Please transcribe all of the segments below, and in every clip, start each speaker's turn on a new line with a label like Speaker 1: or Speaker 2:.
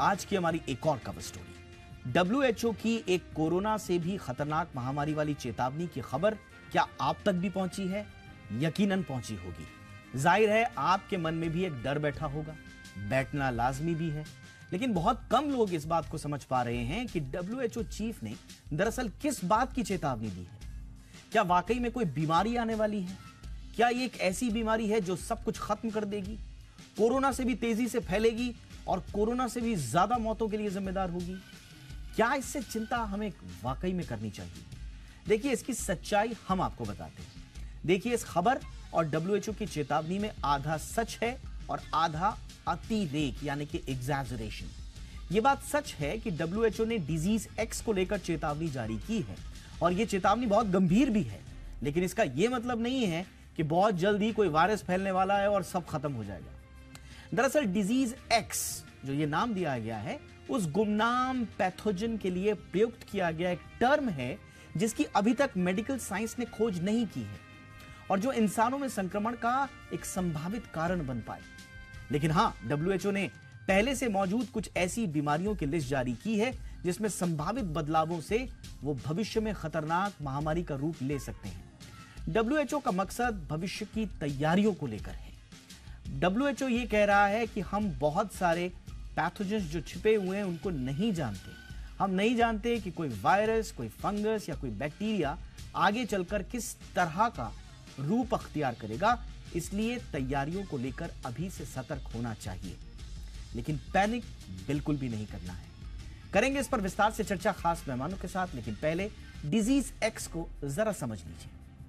Speaker 1: आज की हमारी एक और कवर स्टोरी। डब्ल्यूएचओ की एक कोरोना से भी खतरनाक महामारी वाली चेतावनी की खबर क्या आप तक भी पहुंची है? यकीनन पहुंची होगी। जाहिर है आपके मन में भी एक डर बैठा होगा, बैठना लाजमी भी है। लेकिन बहुत कम लोग इस बात को समझ पा रहे हैं कि डब्ल्यूएचओ चीफ ने दरअसल किस बात की चेतावनी दी है। क्या वाकई में कोई बीमारी आने वाली है? क्या ये एक ऐसी बीमारी है जो सब कुछ खत्म कर देगी, कोरोना से भी तेजी से फैलेगी और कोरोना से भी ज्यादा मौतों के लिए जिम्मेदार होगी? क्या इससे चिंता हमें वाकई में करनी चाहिए? देखिए, इसकी सच्चाई हम आपको बताते हैं। देखिए, इस खबर और डब्ल्यूएचओ की चेतावनी में आधा सच है और आधा अतिरेक यानी कि एग्जैजरेशन। यह बात सच है कि डब्ल्यूएचओ ने डिजीज एक्स को लेकर चेतावनी जारी की है और यह चेतावनी बहुत गंभीर भी है। लेकिन इसका यह मतलब नहीं है कि बहुत जल्द ही कोई वायरस फैलने वाला है और सब खत्म हो जाएगा। दरअसल डिजीज एक्स जो ये नाम दिया गया है, उस गुमनाम पैथोजन के लिए प्रयुक्त किया गया एक टर्म है जिसकी अभी तक मेडिकल साइंस ने खोज नहीं की है और जो इंसानों में संक्रमण का एक संभावित कारण बन पाए। लेकिन हां, डब्ल्यूएचओ ने पहले से मौजूद कुछ ऐसी बीमारियों की लिस्ट जारी की है जिसमें संभावित बदलावों से वो भविष्य में खतरनाक महामारी का रूप ले सकते हैं। डब्ल्यूएचओ का मकसद भविष्य की तैयारियों को लेकर है। डब्ल्यूएचओ ये कह रहा है कि हम बहुत सारे पैथोजेंस जो छिपे हुए हैं उनको नहीं जानते। हम नहीं जानते कि कोई वायरस, कोई फंगस या कोई बैक्टीरिया आगे चलकर किस तरह का रूप अख्तियार करेगा, इसलिए तैयारियों को लेकर अभी से सतर्क होना चाहिए। लेकिन पैनिक बिल्कुल भी नहीं करना है। करेंगे इस पर विस्तार से चर्चा खास मेहमानों के साथ, लेकिन पहले डिजीज एक्स को जरा समझ लीजिए।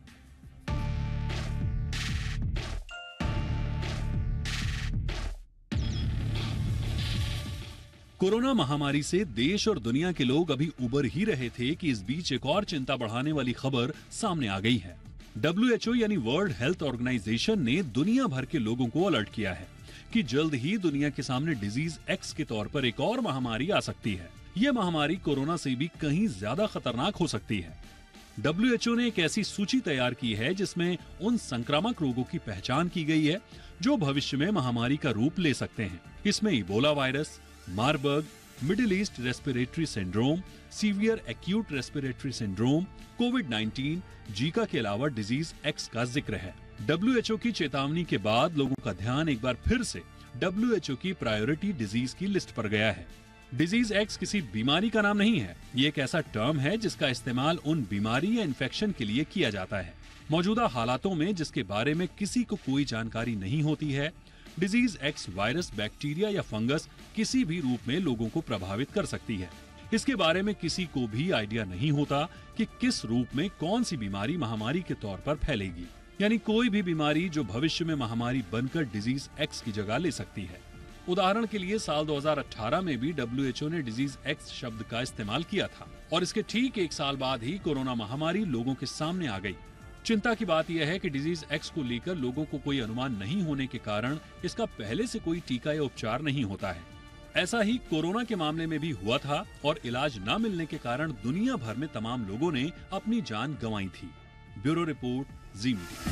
Speaker 2: कोरोना महामारी से देश और दुनिया के लोग अभी उबर ही रहे थे कि इस बीच एक और चिंता बढ़ाने वाली खबर सामने आ गई है। डब्ल्यूएचओ यानी वर्ल्ड हेल्थ ऑर्गेनाइजेशन ने दुनिया भर के लोगों को अलर्ट किया है कि जल्द ही दुनिया के सामने डिजीज एक्स के तौर पर एक और महामारी आ सकती है। यह महामारी कोरोना से भी कहीं ज्यादा खतरनाक हो सकती है। डब्ल्यूएचओ ने एक ऐसी सूची तैयार की है जिसमें उन संक्रामक रोगों की पहचान की गई है जो भविष्य में महामारी का रूप ले सकते हैं। इसमें Ebola virus, Marburg, Middle East respiratory syndrome, severe acute respiratory syndrome, कोविड-19, जीका के अलावा डिजीज एक्स का जिक्र है। डब्ल्यूएचओ की चेतावनी के बाद लोगों का ध्यान एक बार फिर से डब्ल्यूएचओ की प्रायोरिटी डिजीज की लिस्ट पर गया है। डिजीज एक्स किसी बीमारी का नाम नहीं है, ये एक ऐसा टर्म है जिसका इस्तेमाल उन बीमारी या इन्फेक्शन के लिए किया जाता है मौजूदा हालातों में जिसके बारे में किसी को कोई जानकारी नहीं होती है। डिजीज एक्स वायरस, बैक्टीरिया या फंगस किसी भी रूप में लोगों को प्रभावित कर सकती है। इसके बारे में किसी को भी आइडिया नहीं होता कि किस रूप में कौन सी बीमारी महामारी के तौर पर फैलेगी, यानी कोई भी बीमारी जो भविष्य में महामारी बनकर डिजीज एक्स की जगह ले सकती है। उदाहरण के लिए साल 2018 में भी डब्ल्यूएचओ ने डिजीज एक्स शब्द का इस्तेमाल किया था और इसके ठीक एक साल बाद ही कोरोना महामारी लोगों के सामने आ गई। चिंता की बात यह है कि डिजीज एक्स को लेकर लोगों को कोई अनुमान नहीं होने के कारण इसका पहले से कोई टीका या उपचार नहीं होता है। ऐसा ही कोरोना के मामले में भी हुआ था और इलाज न मिलने के कारण दुनिया भर में तमाम लोगों ने अपनी जान गंवाई थी। Bureau report, Zee media.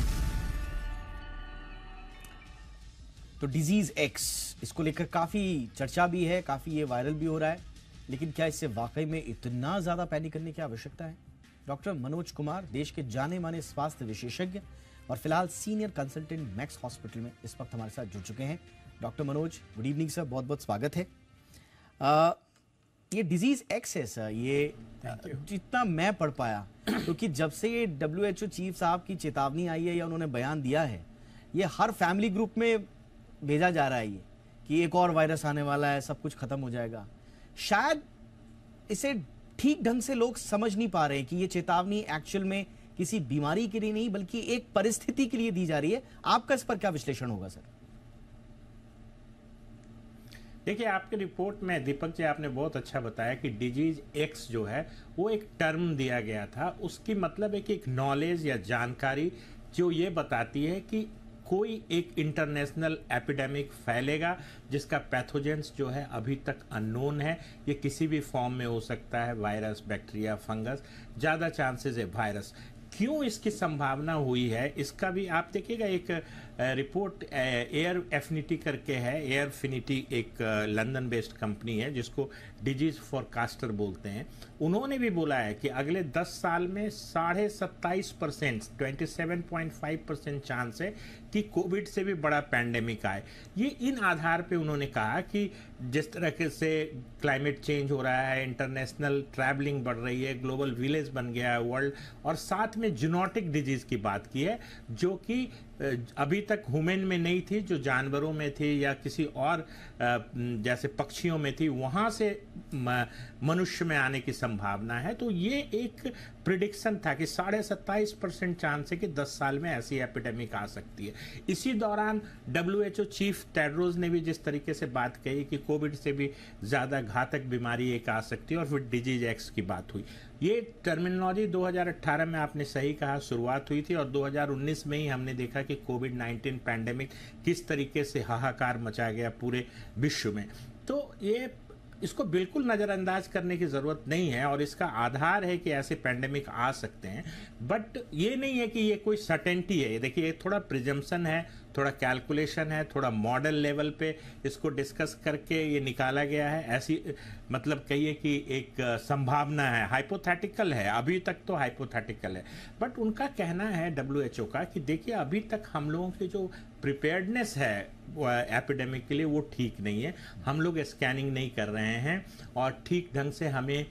Speaker 1: तो डिजीज एक्स, इसको लेकर काफी चर्चा भी है, काफी ये वायरल भी हो रहा है। लेकिन क्या इससे वाकई में इतना ज्यादा पैनिक करने की आवश्यकता है? डॉक्टर मनोज कुमार, देश के जाने माने स्वास्थ्य विशेषज्ञ और फिलहाल सीनियर कंसल्टेंट मैक्स हॉस्पिटल में इस वक्त हमारे साथ जुड़ चुके हैं। Doctor Manoj, good evening sir, बहुत बहुत स्वागत है। ये डिजीज एक्स है सर, ये जितना मैं पढ़ पाया, क्योंकि जब से ये डब्ल्यूएचओ चीफ साहब की चेतावनी आई है या उन्होंने बयान दिया है, ये हर फैमिली ग्रुप में भेजा जा रहा है ये कि एक और वायरस आने वाला है, सब कुछ खत्म हो जाएगा। शायद इसे ठीक ढंग से लोग समझ नहीं पा रहे कि ये चेतावनी एक्चुअल में किसी बीमारी के लिए नहीं बल्कि एक परिस्थिति के लिए दी जा रही है। आपका इस पर क्या विश्लेषण होगा सर?
Speaker 3: देखिए, आपके रिपोर्ट में दीपक जी आपने बहुत अच्छा बताया कि डिजीज एक्स जो है वो एक टर्म दिया गया था। उसकी मतलब है कि एक नॉलेज या जानकारी जो ये बताती है कि कोई एक इंटरनेशनल एपिडेमिक फैलेगा जिसका पैथोजेंस जो है अभी तक अननोन है। ये किसी भी फॉर्म में हो सकता है, वायरस, बैक्टीरिया, फंगस, ज़्यादा चांसेस है वायरस। क्यों इसकी संभावना हुई है, इसका भी आप देखिएगा। एक रिपोर्ट एयर एफिनिटी करके है, एयर फिनिटी एक लंदन बेस्ड कंपनी है जिसको डिजीज फॉरकास्टर बोलते हैं। उन्होंने भी बोला है कि अगले 10 साल में 27.5% 27.5% चांस है कि कोविड से भी बड़ा पैंडेमिक आए। ये इन आधार पे उन्होंने कहा कि जिस तरह से क्लाइमेट चेंज हो रहा है, इंटरनेशनल ट्रैवलिंग बढ़ रही है, ग्लोबल विलेज बन गया है वर्ल्ड, और साथ में जूनोटिक डिजीज की बात की है जो कि अभी तक ह्यूमन में नहीं थी, जो जानवरों में थी या किसी और जैसे पक्षियों में थी, वहां से मनुष्य में आने की संभावना है। तो ये एक प्रिडिक्शन था कि 27.5% चांस है कि 10 साल में ऐसी एपिडेमिक आ सकती है। इसी दौरान WHO चीफ टेड्रोस ने भी जिस तरीके से बात कही कि कोविड से भी ज्यादा घातक बीमारी एक आ सकती है, और फिर डिजीज एक्स की बात हुई। ये टर्मिनोलॉजी 2018 में आपने सही कहा शुरुआत हुई थी, और 2019 में ही हमने देखा कि कोविड-19 पैंडेमिक किस तरीके से हाहाकार मचा गया पूरे विश्व में। तो ये इसको बिल्कुल नज़रअंदाज करने की ज़रूरत नहीं है, और इसका आधार है कि ऐसे पैंडेमिक आ सकते हैं, बट ये नहीं है कि ये कोई सर्टेनिटी है। देखिए, ये थोड़ा प्रिजम्पशन है, थोड़ा कैलकुलेशन है, थोड़ा मॉडल लेवल पे इसको डिस्कस करके ये निकाला गया है। ऐसी मतलब कहिए कि एक संभावना है, हाइपोथेटिकल है, अभी तक तो हाइपोथेटिकल है। बट उनका कहना है WHO का कि देखिए अभी तक हम लोगों की जो प्रिपेयर्डनेस है एपिडेमिक के लिए वो ठीक नहीं है। हम लोग स्कैनिंग नहीं कर रहे हैं और ठीक ढंग से हमें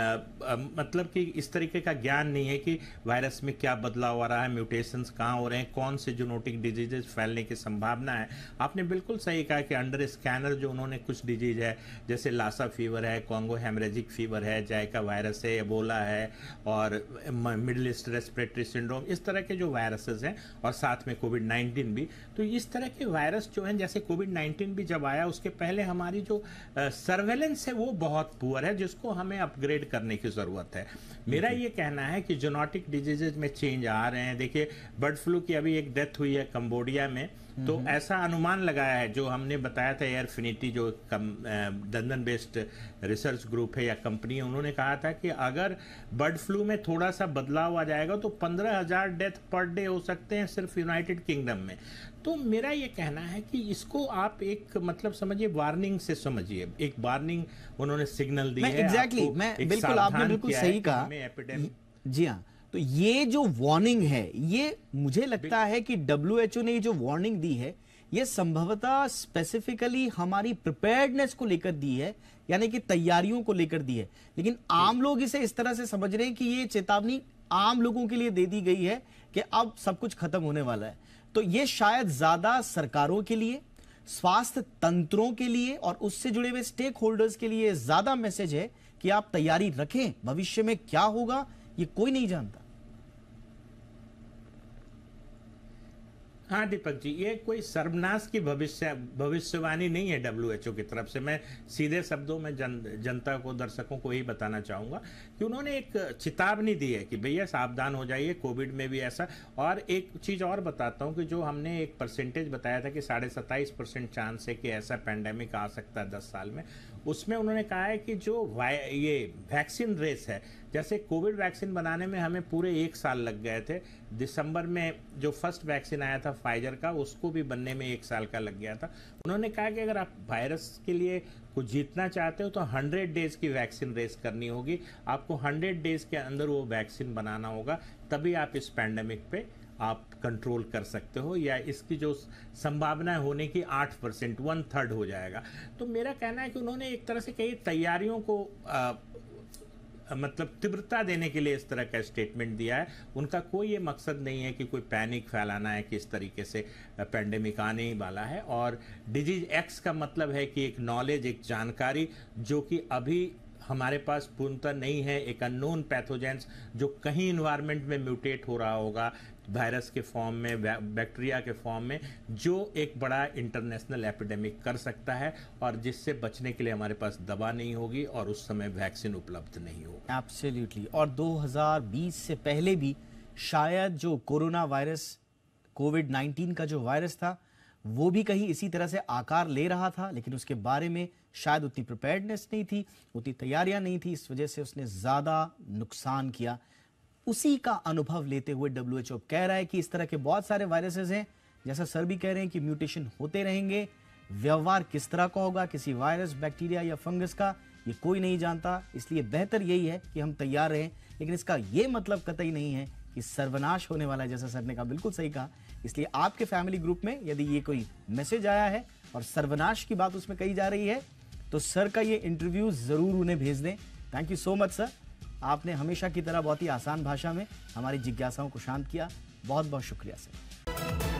Speaker 3: मतलब कि इस तरीके का ज्ञान नहीं है कि वायरस में क्या बदलाव आ रहा है, म्यूटेशंस कहाँ हो रहे हैं, कौन से जूनोटिक डिजीजेज फैलने की संभावना है। आपने बिल्कुल सही कहा कि अंडर स्कैनर जो उन्होंने कुछ डिजीज है जैसे लासा फीवर है, कॉन्गो हेमरेजिक फीवर है, जायका वायरस है, एबोला है, और मिडिल ईस्ट रेस्पिरेटरी सिंड्रोम, इस तरह के जो वायरसेस हैं, और साथ में कोविड-19 भी। तो इस तरह के वायरस जो हैं, जैसे कोविड-19 भी जब आया उसके पहले हमारी जो सर्वेलेंस है वो बहुत पुअर है, जिसको हमें अपग्रेड करने की जरूरत है। मेरा ये कहना है कि जूनोटिक डिजीजेज में चेंज आ रहे हैं। देखिए, बर्ड फ्लू की अभी एक डेथ हुई है कंबोडिया में, तो ऐसा अनुमान लगाया है जो हमने बताया था, एयर फिनिटी जो लंदन बेस्ड रिसर्च ग्रुप है या कंपनी है, उन्होंने कहा था कि अगर बर्ड फ्लू में थोड़ा सा बदलाव आ जाएगा तो 15,000 डेथ पर डे हो सकते हैं सिर्फ यूनाइटेड किंगडम में। तो मेरा ये कहना है कि इसको आप एक मतलब समझिए वार्निंग से समझिए, एक वार्निंग उन्होंने सिग्नल दी है।
Speaker 1: एग्जैक्टली, मैं बिल्कुल, आपने बिल्कुल सही कहा। जी हाँ, तो ये जो वार्निंग है, ये मुझे लगता है कि WHO ने जो वार्निंग दी है ये संभवतः स्पेसिफिकली हमारी प्रिपेयर्डनेस को लेकर दी है, यानी कि तैयारियों को लेकर दी है। लेकिन आम लोग इसे इस तरह से समझ रहे हैं कि ये चेतावनी आम लोगों के लिए दे दी गई है कि अब सब कुछ खत्म होने वाला है। तो ये शायद ज्यादा सरकारों के लिए, स्वास्थ्य तंत्रों के लिए और उससे जुड़े हुए स्टेक होल्डर्स के लिए ज्यादा मैसेज है कि आप तैयारी रखें, भविष्य में क्या होगा ये कोई नहीं जानता।
Speaker 3: हाँ दीपक जी, ये कोई सर्वनाश की भविष्यवाणी नहीं है WHO की तरफ से। मैं सीधे शब्दों में जनता को, दर्शकों को यही बताना चाहूँगा कि उन्होंने एक चेतावनी दी है कि भैया सावधान हो जाइए, कोविड में भी ऐसा। और एक चीज़ और बताता हूँ कि जो हमने एक परसेंटेज बताया था कि 27.5% चांस है कि ऐसा पैंडेमिक आ सकता है 10 साल में, उसमें उन्होंने कहा है कि जो ये वैक्सीन रेस है, जैसे कोविड वैक्सीन बनाने में हमें पूरे 1 साल लग गए थे। दिसंबर में जो फर्स्ट वैक्सीन आया था फाइजर का, उसको भी बनने में 1 साल का लग गया था। उन्होंने कहा कि अगर आप वायरस के लिए कुछ जीतना चाहते हो तो 100 डेज की वैक्सीन रेस करनी होगी। आपको 100 डेज के अंदर वो वैक्सीन बनाना होगा, तभी आप इस पैंडेमिक पे आप कंट्रोल कर सकते हो, या इसकी जो संभावना होने की 8%, 1/3 हो जाएगा। तो मेरा कहना है कि उन्होंने एक तरह से कई तैयारियों को मतलब तीव्रता देने के लिए इस तरह का स्टेटमेंट दिया है। उनका कोई ये मकसद नहीं है कि कोई पैनिक फैलाना है कि इस तरीके से पैंडेमिक आने ही वाला है। और डिजीज एक्स का मतलब है कि एक नॉलेज, एक जानकारी जो कि अभी हमारे पास पूर्णतः नहीं है, एक अननोन पैथोजेंस जो कहीं इन्वायरमेंट में म्यूटेट हो रहा होगा, वायरस के फॉर्म में, बैक्टीरिया के फॉर्म में, जो एक बड़ा इंटरनेशनल एपिडेमिक कर सकता है, और जिससे बचने के लिए हमारे पास दवा नहीं होगी और उस समय वैक्सीन उपलब्ध नहीं होगी।
Speaker 1: एब्सोल्युटली। और 2020 से पहले भी शायद जो कोरोना वायरस, कोविड-19 का जो वायरस था, वो भी कहीं इसी तरह से आकार ले रहा था, लेकिन उसके बारे में शायद उतनी प्रिपेयर्डनेस नहीं थी, उतनी तैयारियां नहीं थी, इस वजह से उसने ज्यादा नुकसान किया। उसी का अनुभव लेते हुए WHO कह रहा है कि इस तरह के बहुत सारे वायरसेस हैं, जैसा सर भी कह रहे हैं कि म्यूटेशन होते रहेंगे। व्यवहार किस तरह का होगा किसी वायरस, बैक्टीरिया या फंगस का, ये कोई नहीं जानता। इसलिए बेहतर यही है कि हम तैयार रहें। लेकिन इसका ये मतलब कतई नहीं है कि सर्वनाश होने वाला है, जैसा सर ने कहा, बिल्कुल सही कहा। इसलिए आपके फैमिली ग्रुप में यदि ये कोई मैसेज आया है और सर्वनाश की बात उसमें कही जा रही है, तो सर का ये इंटरव्यू जरूर उन्हें भेज दें। Thank you so much sir, आपने हमेशा की तरह बहुत ही आसान भाषा में हमारी जिज्ञासाओं को शांत किया। बहुत बहुत शुक्रिया सर।